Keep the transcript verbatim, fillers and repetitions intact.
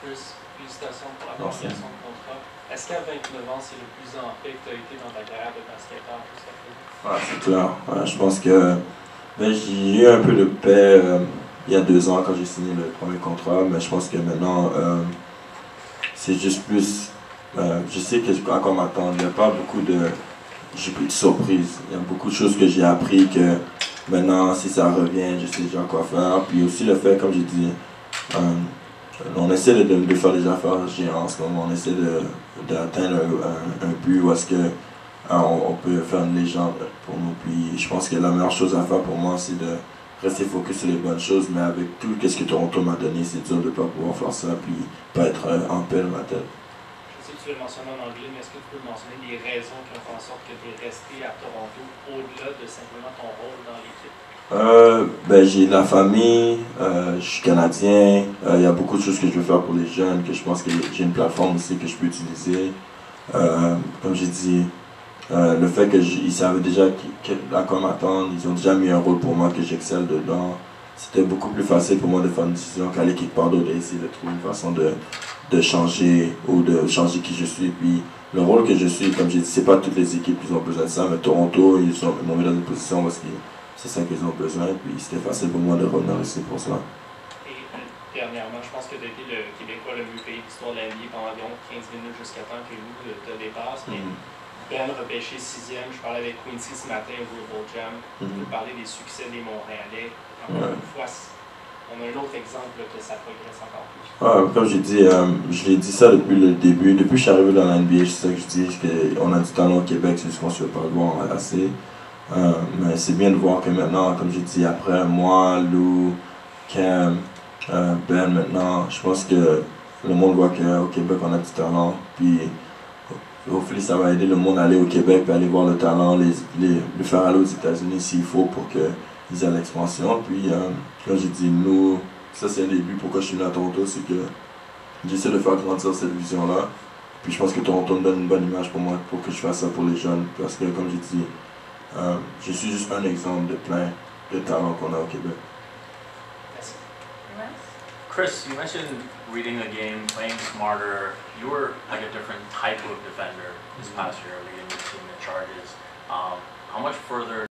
Chris, félicitations pour la prolongation de contrat. Est-ce qu'à vingt-neuf ans, c'est le plus en paix que tu as été dans ta carrière de basketteur jusqu'à présent? Ouais, c'est clair. Ouais, je pense que ben, j'ai eu un peu de paix euh, il y a deux ans quand j'ai signé le premier contrat, mais je pense que maintenant, euh, c'est juste plus. Euh, je sais que je peux encore m'attendre. Il n'y a pas beaucoup de. J'ai plus de surprises. Il y a beaucoup de choses que j'ai appris que maintenant, si ça revient, je sais déjà quoi faire. Puis aussi le fait, comme j'ai dit, euh, on essaie de, de faire des affaires géantes en ce moment. On essaie de, d'atteindre un, un, un but où est-ce que euh, on, on peut faire une légende pour nous. Puis je pense que la meilleure chose à faire pour moi, c'est de rester focus sur les bonnes choses. Mais avec tout ce que Toronto m'a donné, c'est dur de ne pas pouvoir faire ça puis pas être euh, en paix dans ma tête. Je sais que tu l'as mentionné en anglais, mais est-ce que tu peux mentionner les raisons qui ont fait en sorte que tu es resté à Toronto au-delà de simplement ton rôle dans l'équipe? Euh, ben, j'ai de la famille, euh, je suis canadien, il euh, y a beaucoup de choses que je veux faire pour les jeunes, que je pense que j'ai une plateforme aussi que je peux utiliser. Euh, comme j'ai dit, euh, le fait qu'ils savaient déjà qu à quoi m'attendre, ils ont déjà mis un rôle pour moi que j'excelle dedans. C'était beaucoup plus facile pour moi de faire une décision qu'aller quelque part d'autre et essayer de trouver une façon de, de changer ou de changer qui je suis. Puis le rôle que je suis, comme j'ai dit, c'est pas toutes les équipes qui ont besoin de ça, mais Toronto, ils m'ont mis dans une position parce que c'est ça qu'ils ont besoin, puis c'était facile pour moi de revenir ici pour cela. Et dernièrement, je pense que tu as été le Québécois le mieux payé de l'histoire de la N B A pendant environ quinze minutes jusqu'à temps que nous te dépasse. Mais mm. Ben repêché sixième, je parlais avec Quincy ce matin au Global Jam, mm. pour parler des succès des Montréalais. Encore ouais. une fois, on a un autre exemple là, que ça progresse encore plus. Ah, comme j'ai dit, euh, je l'ai dit ça depuis le début. Depuis que je suis arrivé dans la N B A, c'est ça que je dis, qu'on a du talent au Québec, c'est juste qu'on ne se fait pas le voir assez. Euh, mais c'est bien de voir que maintenant, comme j'ai dit, après moi, Lou, Cam, euh, Ben maintenant, je pense que le monde voit qu'au Québec on a du talent. Puis au final, ça va aider le monde à aller au Québec et aller voir le talent, les, les, le faire aller aux États-Unis s'il faut pour qu'ils aient l'expansion. Puis euh, comme j'ai dit, nous, ça c'est un début pourquoi je suis venu à Toronto, c'est que j'essaie de faire grandir cette vision-là. Puis je pense que Toronto me donne une bonne image pour moi pour que je fasse ça pour les jeunes. Parce que comme j'ai dit, Euh, je suis juste un exemple de plein de talents qu'on a au Québec. Merci. Chris, you mentioned reading the game, playing smarter. You were like a different type of defender this past year, leading the team in charges. Um, how much further